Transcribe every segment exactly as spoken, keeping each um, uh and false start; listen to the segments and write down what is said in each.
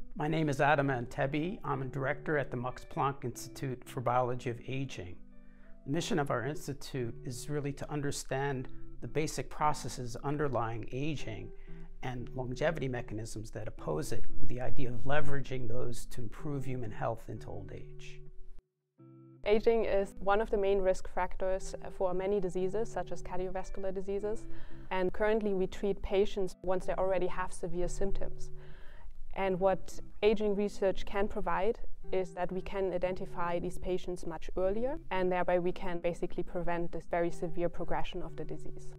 My name is Adam Antebi. I'm a director at the Max Planck Institute for Biology of Aging. The mission of our institute is really to understand the basic processes underlying aging and longevity mechanisms that oppose it, with the idea of leveraging those to improve human health into old age. Aging is one of the main risk factors for many diseases, such as cardiovascular diseases. And currently we treat patients once they already have severe symptoms. And what aging research can provide is that we can identify these patients much earlier, and thereby we can basically prevent this very severe progression of the disease.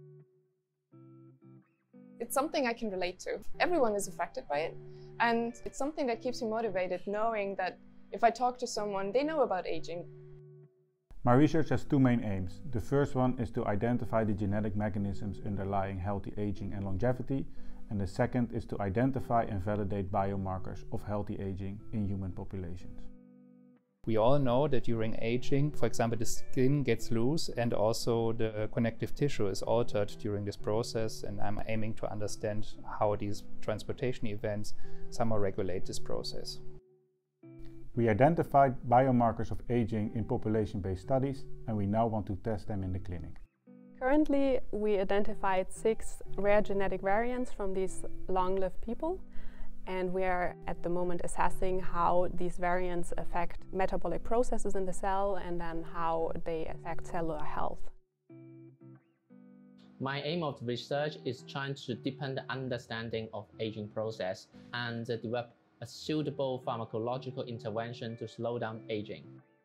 It's something I can relate to. Everyone is affected by it, and it's something that keeps me motivated, knowing that if I talk to someone, they know about aging. My research has two main aims. The first one is to identify the genetic mechanisms underlying healthy aging and longevity, and the second is to identify and validate biomarkers of healthy aging in human populations. We all know that during aging, for example, the skin gets loose and also the connective tissue is altered during this process, and I'm aiming to understand how these transportation events somehow regulate this process. We identified biomarkers of aging in population-based studies, and we now want to test them in the clinic. Currently, we identified six rare genetic variants from these long-lived people, and we are at the moment assessing how these variants affect metabolic processes in the cell and then how they affect cellular health. My aim of research is trying to deepen the understanding of aging process and develop a suitable pharmacological intervention to slow down aging.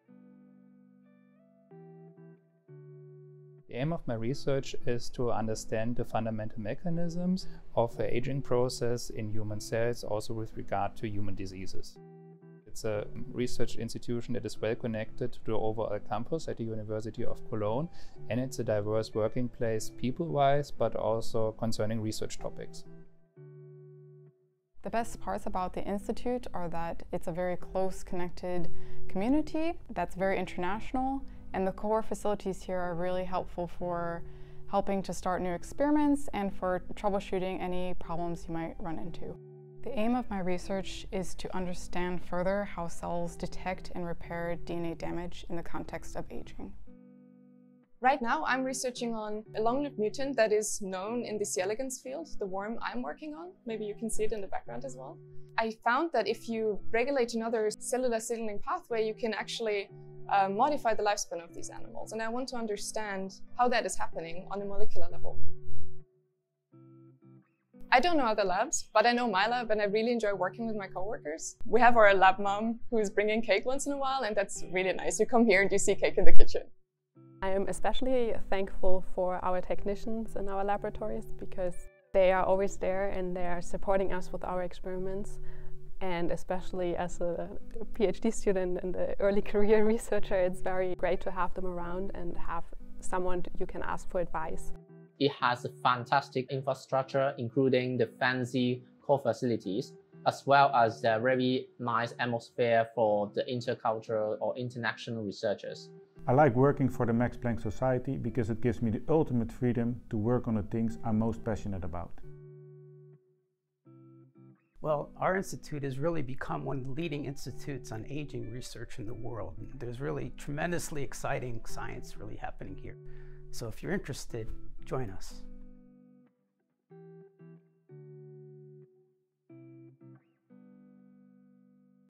The aim of my research is to understand the fundamental mechanisms of the aging process in human cells, also with regard to human diseases. It's a research institution that is well connected to the overall campus at the University of Cologne, and it's a diverse working place people-wise, but also concerning research topics. The best parts about the Institute are that it's a very close connected community that's very international, and the core facilities here are really helpful for helping to start new experiments and for troubleshooting any problems you might run into. The aim of my research is to understand further how cells detect and repair D N A damage in the context of aging. Right now, I'm researching on a long-lived mutant that is known in the C. elegans field, the worm I'm working on. Maybe you can see it in the background as well. I found that if you regulate another cellular signaling pathway, you can actually uh, modify the lifespan of these animals. And I want to understand how that is happening on a molecular level. I don't know other labs, but I know my lab, and I really enjoy working with my coworkers. We have our lab mom who's bringing cake once in a while, and that's really nice. You come here and you see cake in the kitchen. I am especially thankful for our technicians in our laboratories, because they are always there and they are supporting us with our experiments. And especially as a PhD student and an early career researcher, it's very great to have them around and have someone you can ask for advice. It has a fantastic infrastructure, including the fancy core facilities, as well as a very nice atmosphere for the intercultural or international researchers. I like working for the Max Planck Society because it gives me the ultimate freedom to work on the things I'm most passionate about. Well, our institute has really become one of the leading institutes on aging research in the world. There's really tremendously exciting science really happening here. So if you're interested, join us.